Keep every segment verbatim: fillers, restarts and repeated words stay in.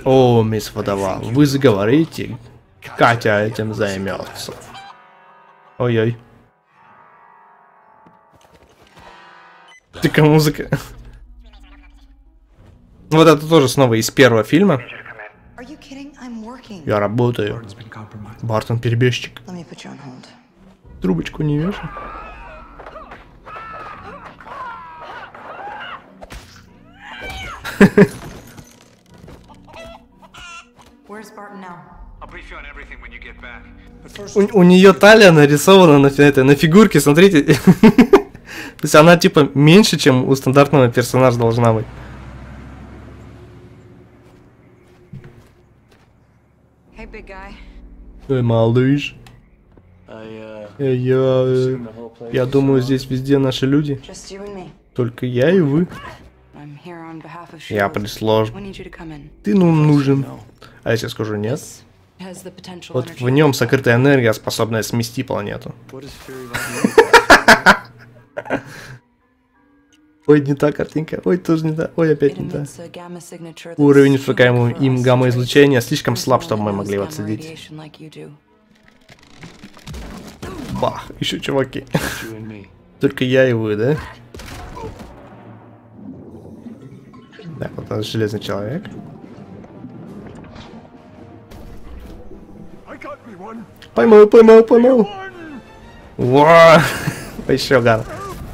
О, мисс Водова, вы заговорите, Катя этим займется. Ой-ой. Такая музыка. Вот это тоже снова из первого фильма. Я работаю. Бартон перебежчик. Трубочку не вешай. У, у нее талия нарисована на, это, на фигурке, смотрите. То есть она типа меньше, чем у стандартного персонажа должна быть. Эй, малыш. Я, я, я думаю, здесь везде наши люди. Только я и вы. Я прислал. Ты нам нужен. А я сейчас скажу нет. Вот в нем сокрытая энергия, способная смести планету. Ой, не та картинка. Ой, тоже не та. Ой, опять не та. Уровень извлекаемого им гамма-излучения слишком слаб, чтобы мы могли его отследить. Бах, еще чуваки. Только я и вы, да? Так, вот наш железный человек. Поймал, поймал, поймал. Вау! Еще гад.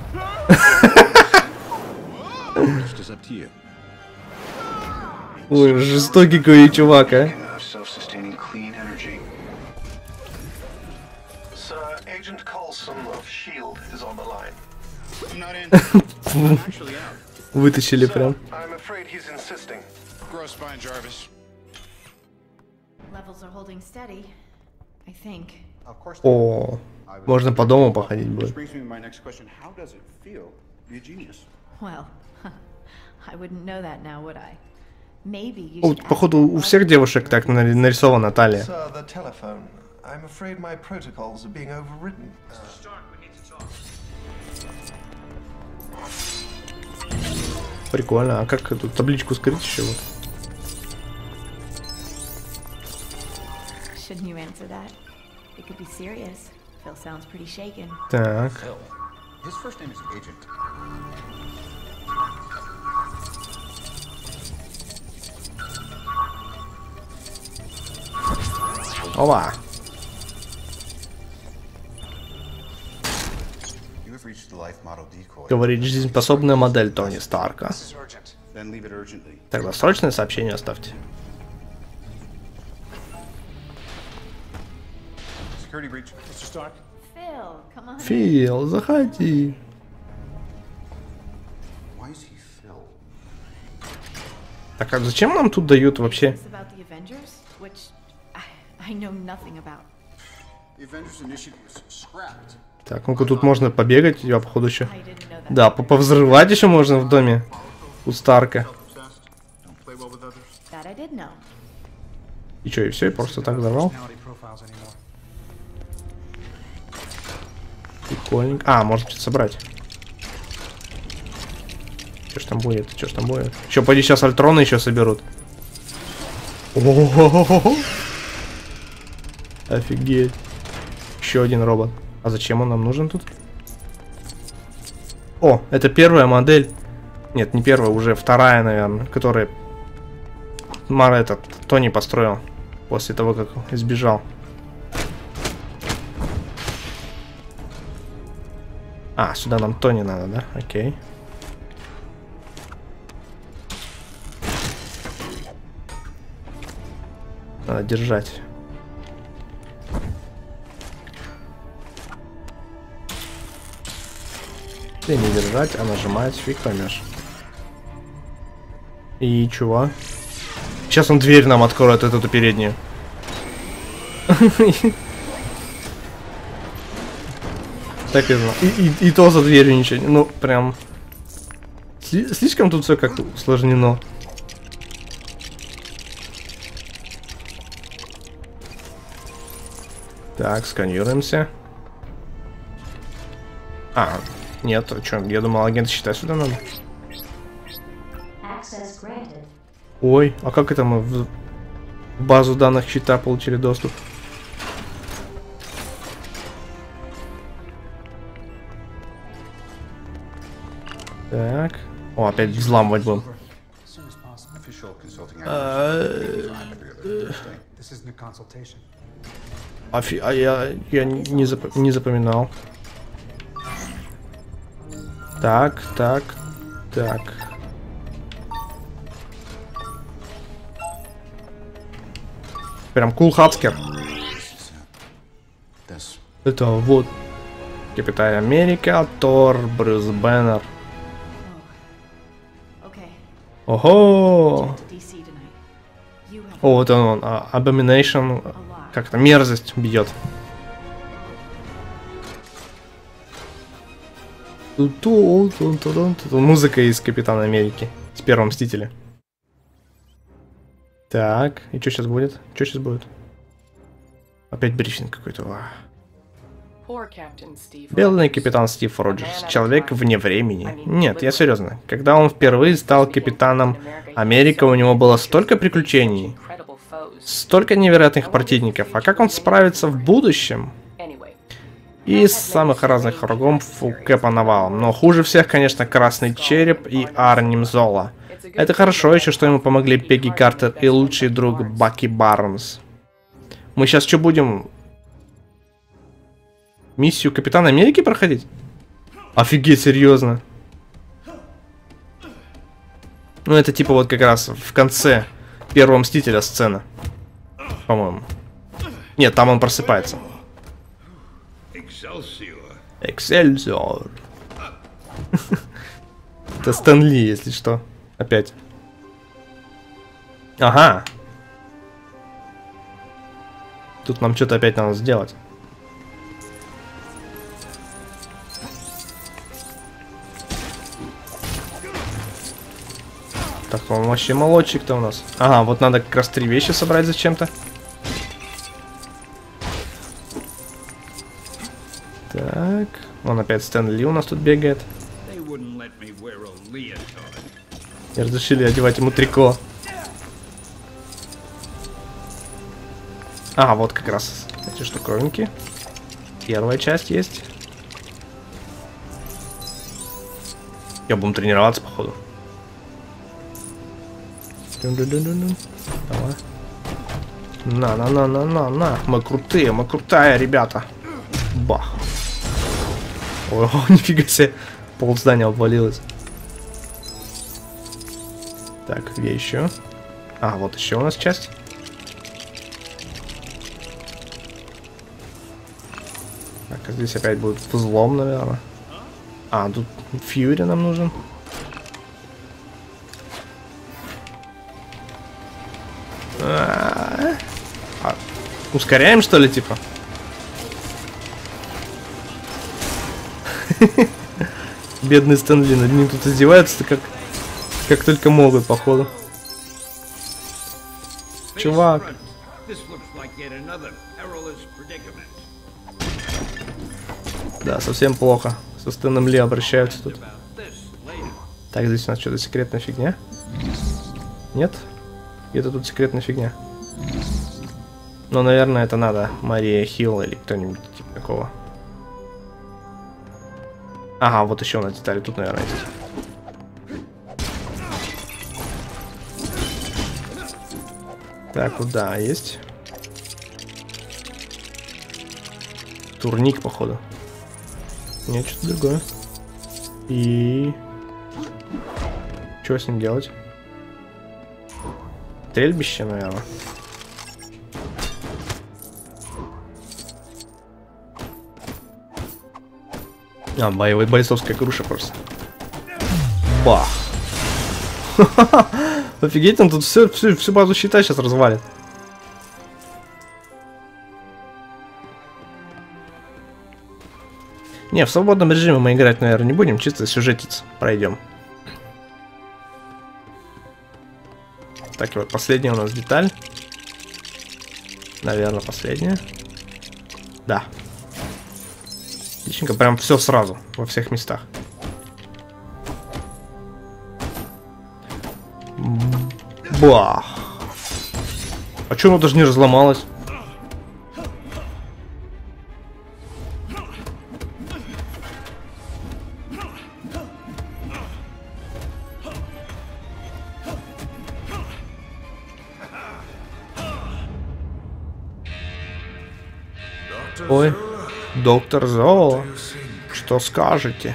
Ой, жестокий какой чувак, а. Вытащили прям. О, можно по дому походить будет. О, походу у всех девушек так нарисована талия. Прикольно, а как эту табличку скрыть еще вот? Так. Ова. Говорит, жизнеспособная модель Тони Старка. Тогда срочное сообщение оставьте. Фил, заходи. Так, а зачем нам тут дают вообще? Так, ну-ка тут можно побегать, я походу еще. Да, повзрывать еще можно в доме у Старка. И что, и все, и просто так взорвал? Прикольненько. А, можно что-то собрать. Что ж там будет? Что ж там будет? Еще, пойди, сейчас альтроны еще соберут. О-о-о-о-о-о. Офигеть. Еще один робот. А зачем он нам нужен тут? О, это первая модель. Нет, не первая, уже вторая, наверное, которая Мара этот Тони построил после того, как избежал. А, сюда нам Тони надо, да? Окей. Надо держать. И не держать, а нажимать, фиг поймешь. И чего? Сейчас он дверь нам откроет, эту переднюю. Так и знал. И, и, и то за дверью ничего. Ну, прям. Слишком тут все как-то усложнено. Так, сканируемся. А, нет, а что? Я думал, агент считать сюда надо. Ой, а как это мы в базу данных щита получили доступ? Так. О, опять взламывать будем. Афи... А я, я не, зап... не запоминал. Так, так, так. Прям кул хацкер. Это вот Капитан Америка, Тор, Брюс Бэннер. Ого! О, вот он, он Abomination, как-то мерзость бьет. Музыка из Капитана Америки, с Первого Мстителя. Так, и что сейчас будет? Что сейчас будет? Опять брифинг какой-то. Бедный капитан Стив Роджерс. Человек вне времени. Нет, я серьезно. Когда он впервые стал капитаном Америка, у него было столько приключений. Столько невероятных противников. А как он справится в будущем? И из самых разных врагов у Кэпа навалом. Но хуже всех, конечно, Красный Череп и Арним Зола. Это хорошо еще, что ему помогли Пегги Картер и лучший друг Баки Барнс. Мы сейчас что будем... Миссию Капитана Америки проходить? Офигеть, серьезно. Ну, это типа вот как раз в конце Первого Мстителя сцена. По-моему. Нет, там он просыпается. Эксельсиор. Это Стэн Ли, если что. Опять. Ага. Тут нам что-то опять надо сделать. Так, он вообще молодчик-то у нас. Ага, вот надо как раз три вещи собрать зачем-то. Так, вон опять Стэн Ли у нас тут бегает. Не разрешили одевать ему трико. А, вот как раз эти штуковинки. Первая часть есть. Я буду тренироваться, походу. Давай. На, на, на, на, на, на. Мы крутые, мы крутая, ребята. Бах. Ой, нифига себе. Пол здания обвалилось. Так, где еще? А, вот еще у нас часть. Так, а здесь опять будет взлом, наверное. А, тут Фьюри нам нужен. А, ускоряем, что ли, типа? Бедный Стэн Ли, над ним тут издеваются, как, как только могут, походу. Чувак. Да, совсем плохо. Со Стэном Ли обращаются тут. Так, здесь у нас что-то секретная фигня. Нет? Где-то тут секретная фигня. Но, наверное, это надо Мария Хилл или кто-нибудь типа такого. Ага, вот еще у нас детали тут, наверное, есть. Так, куда есть? Турник, походу. Нет, что-то другое. И... Что с ним делать? Стрельбище, наверное. А, боевой бойцовская груша просто. Бах. Офигеть, он тут всю, всю, всю базу щита сейчас развалит. Не, в свободном режиме мы играть, наверное, не будем, чисто сюжетец пройдем. Так, и вот последняя у нас деталь. Наверное, последняя. Да. Отличненько, прям все сразу, во всех местах. Бах. А чё оно даже не разломалось? Ой, доктор Зоо, что скажете?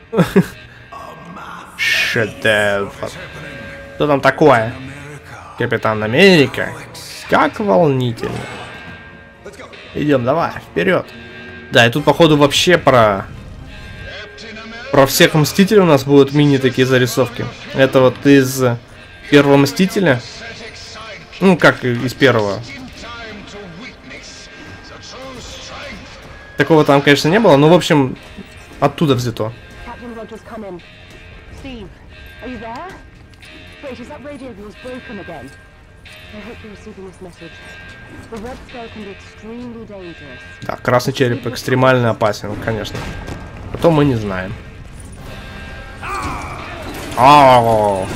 Шедевр. Что там такое? Капитан Америка? Как волнительно. Идем, давай, вперед. Да, и тут, походу, вообще про... Про всех Мстителей у нас будут мини такие зарисовки. Это вот из первого Мстителя. Ну, как из первого. Такого там, конечно, не было, но, в общем, оттуда взято. Да, красный череп экстремально опасен, конечно. Потом мы не знаем. Ау!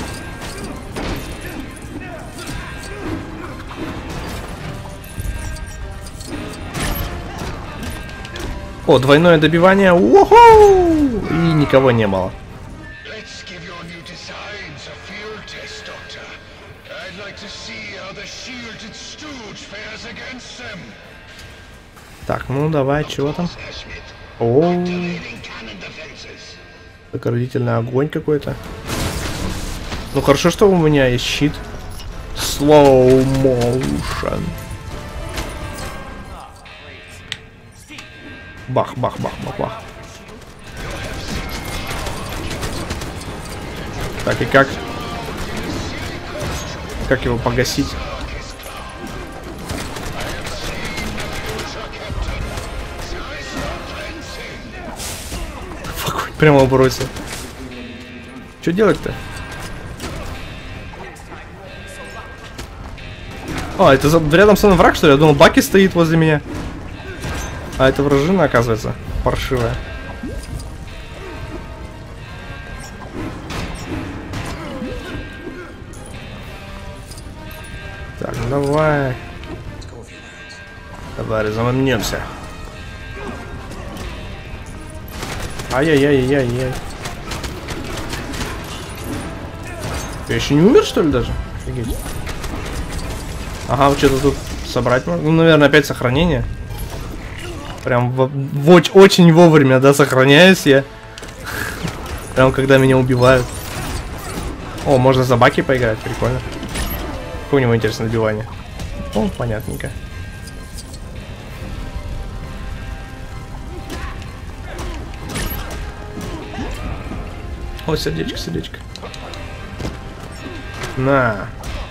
О, двойное добивание. Уху! И никого не было. Так, ну давай, чего там? О, заградительный огонь какой-то. Ну хорошо, что у меня есть щит. Slow motion. Бах, бах, бах, бах, бах. Так, и как? Как его погасить? Прямо бросил. Что делать-то? А, это за... рядом со мной враг, что ли? Я думал, Баки стоит возле меня. А это вражина, оказывается, паршивая. Так, ну давай. Давай, разомнемся. Ай-яй-яй-яй-яй. Я еще не умер, что ли, даже? Офигеть. Ага, вот что-то тут собрать можно. Ну, наверное, опять сохранение. Прям в, в, очень вовремя, да, сохраняюсь я. Прям когда меня убивают. О, можно за Баки поиграть, прикольно. Какое у него интересное добивание. О, понятненько. О, сердечко, сердечко. На.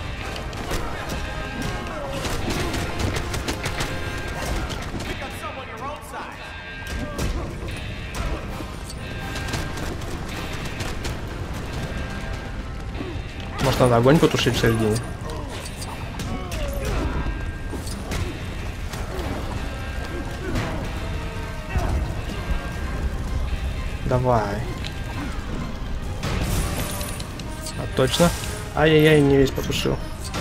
Может, надо огонь потушить в середине? Давай. А, точно? Ай-яй-яй, не весь потушил.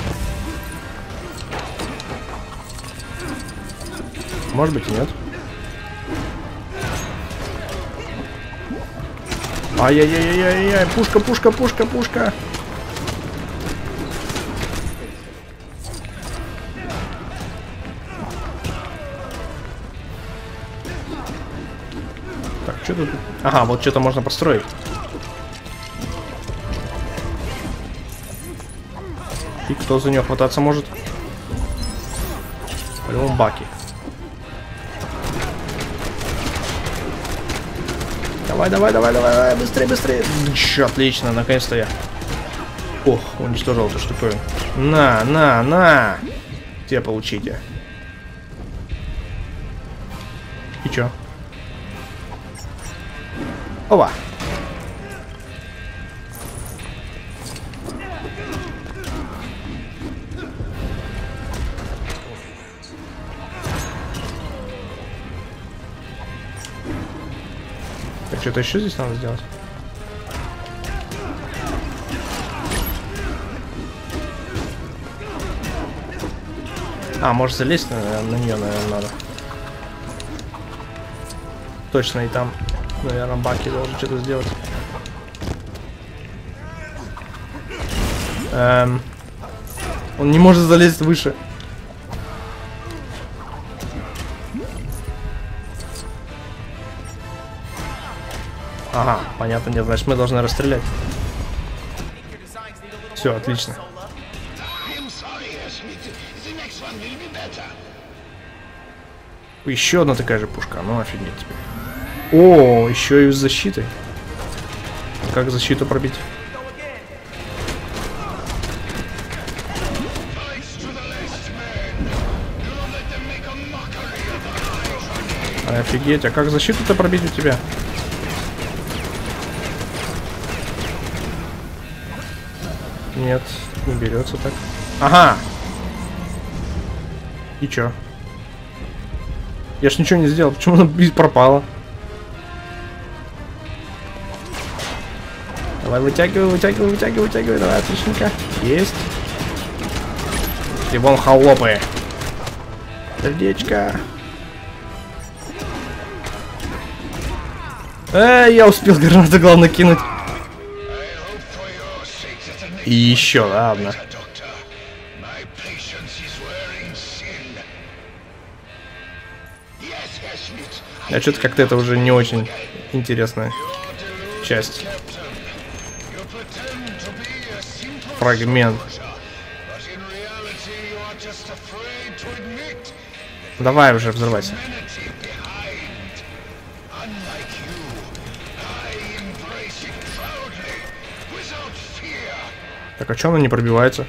Может быть и нет. Ай-яй-яй-яй-яй, пушка, пушка, пушка, пушка. Так, что тут? Ага, вот что-то можно построить. И кто за нее хвататься может? По-любому Баки. Давай, давай, давай, давай, давай, быстрее, быстрее. Дыщ, отлично, наконец-то я. Ох, уничтожил эту штуковину. На, на, на. Те получите. И чё? Опа. Так, что-то еще здесь надо сделать? А, может залезть на, на нее, наверное, надо. Точно, и там, наверное, Баки должен что-то сделать. Эм, он не может залезть выше. Ага, понятно, нет, значит мы должны расстрелять. Все, отлично. Еще одна такая же пушка, ну офигеть тебе. О, еще и с защитой. Как защиту пробить? Офигеть, а как защиту-то пробить у тебя? Нет, не берется так. Ага. И чё? Я ж ничего не сделал, почему она пропала? Давай, вытягивай, вытягивай, вытягивай, вытягивай, давай, отличненько. Есть. И вон холопы. Сердечко. Эй, я успел гранату, главное, кинуть. И еще, ладно. А что-то как-то это уже не очень интересная часть. Фрагмент. Давай уже взрывайся. Так, а что она не пробивается?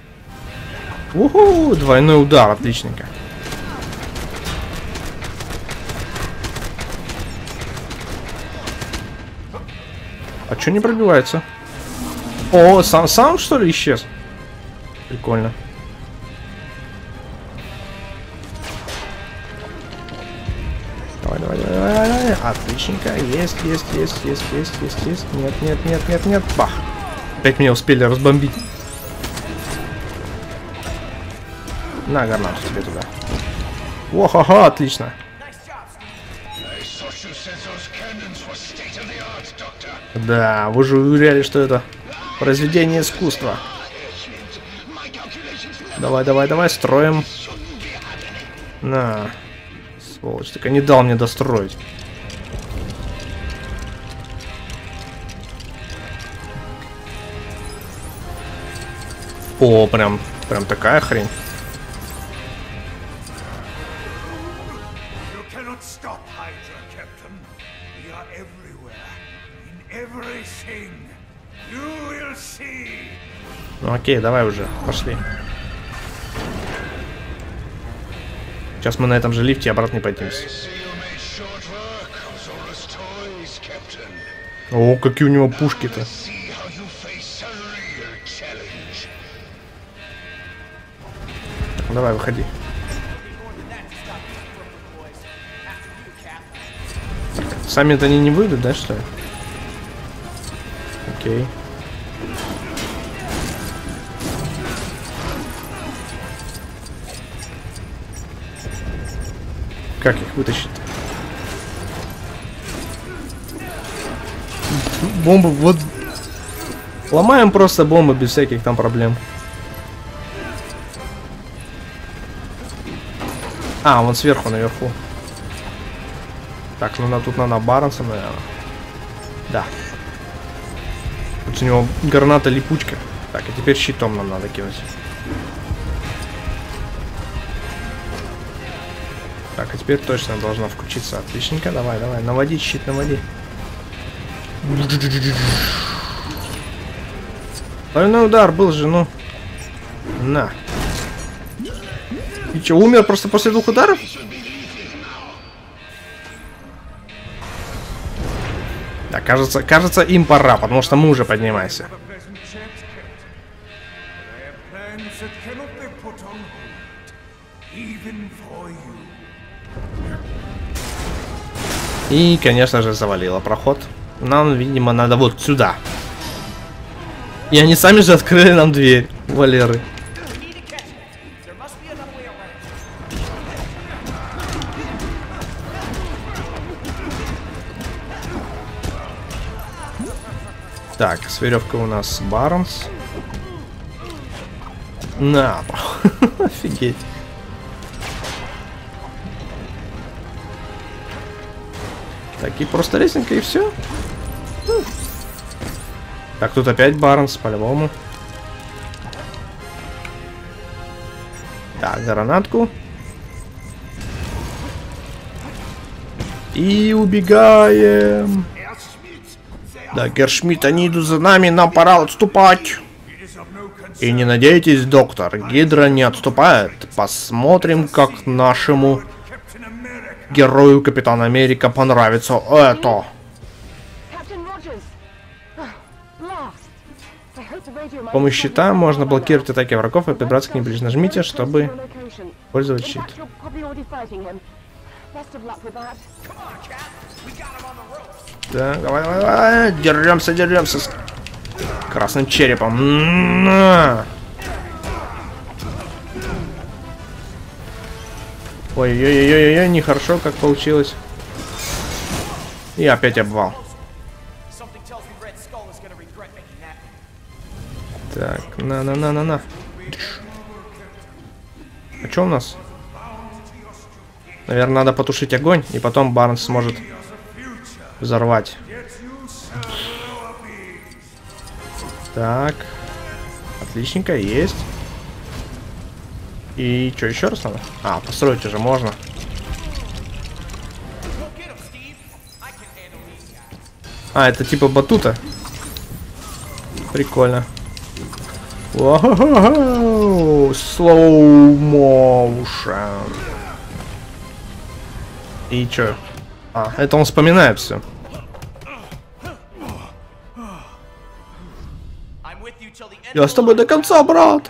Уху, двойной удар, отличненько. А что не пробивается? О, сам, сам что ли исчез? Прикольно. Давай, давай, давай, давай, давай. Отличненько. Есть, есть, есть, есть, есть, есть, есть. Нет, нет, нет, нет, нет. Бах. Опять меня успели разбомбить. На, гранату тебе туда. О-ха-ха, отлично. Да, вы же уверяли, что это произведение искусства. Давай, давай, давай, строим. На. Сволочь, так и не дал мне достроить. О, прям, прям такая хрень. Ну окей, давай уже, пошли. Сейчас мы на этом же лифте обратно поднимемся. О, какие у него пушки-то. Давай, выходи. Сами-то они не выйдут, да, что ли? Окей. Как их вытащить? Бомбы, вот. Ломаем просто бомбы без всяких там проблем. А, вон сверху, наверху. Так, ну на, тут надо Барнса, наверное. Да. Тут у него граната липучка. Так, и теперь щитом нам надо кинуть. Так, а теперь точно должна включиться. Отличненько, давай, давай. Наводи щит, наводи. Двойной удар был же, ну. На. И что, умер просто после двух ударов? Да, кажется, кажется, им пора, потому что мы уже поднимаемся. И, конечно же, завалило проход. Нам, видимо, надо вот сюда. И они сами же открыли нам дверь, Валеры. Так, с веревкой у нас Барнс. На, офигеть. Так, и просто лесенка, и все. Так, тут опять Барнс, по-любому. Так, гранатку. И убегаем. Да, Гершмидт, они идут за нами, нам пора отступать. И не надейтесь, доктор, Гидра не отступает. Посмотрим, как нашему герою Капитана Америка понравится это. С помощью щита можно блокировать атаки врагов и подбираться к ним ближе. Нажмите, чтобы использовать щит. Так, давай, давай, давай. Деремся, деремся с красным черепом. На! Ой-ой-ой-ой-ой, нехорошо как получилось. И опять обвал. Так, на-на-на-на-на. А что у нас? Наверное, надо потушить огонь, и потом Барнс сможет взорвать. Так. Отличненько, есть. И что, еще раз надо? А, построить уже можно. А, это типа батута. Прикольно. Воу, slow motion. И чё? А, это он вспоминает все. Я с тобой до конца, брат.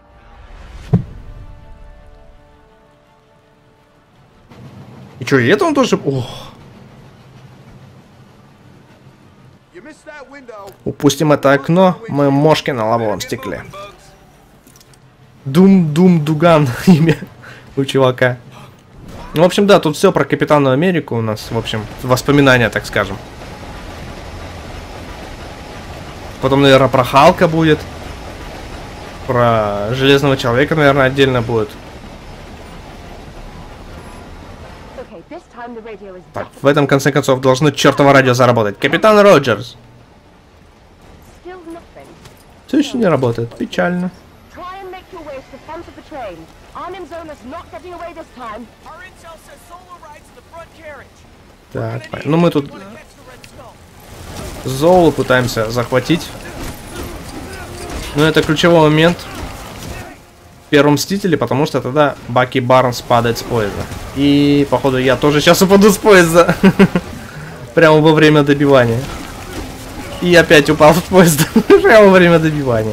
И чё, и это он тоже... Ох. Упустим это окно, мы мошки на лобовом стекле. Дум-дум-дуган имя у чувака. Ну, в общем, да, тут все про Капитана Америку у нас, в общем, воспоминания, так скажем. Потом, наверное, про Халка будет. Про Железного Человека, наверное, отдельно будет. Так, в этом, конце концов, должно чертово радио заработать. Капитан Роджерс. Все еще не работает. Печально. Так, ну мы тут Золу пытаемся захватить. Но это ключевой момент в Первом Мстителе, потому что тогда Баки Барнс падает с поезда. И, походу, я тоже сейчас упаду с поезда. Прямо во время добивания. И опять упал с поезда. Прямо во время добивания.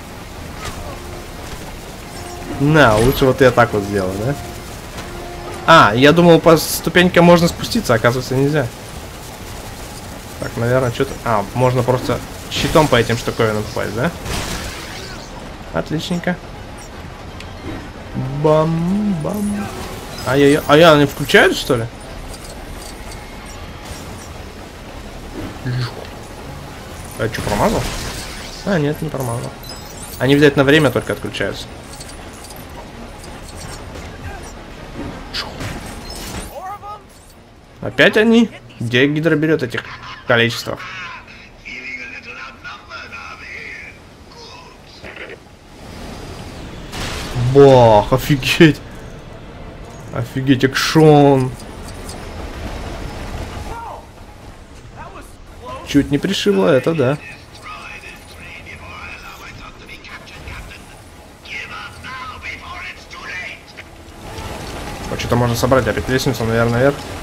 На, лучше вот я так вот сделаю, да? А, я думал, по ступенькам можно спуститься, оказывается, нельзя. Так, наверное, что-то... А, можно просто щитом по этим штуковинам попасть, да? Отличненько. Бам-бам. Ай-яй-яй. А я, они включают, что ли? А что, промазал? А, нет, не промазал. Они, видать, на время только отключаются. Опять они? Где Гидра берет этих количеств? Бах, офигеть. Офигеть, экшон. Чуть не пришибло это, да. А что-то можно собрать опять лестницу, наверное, наверх.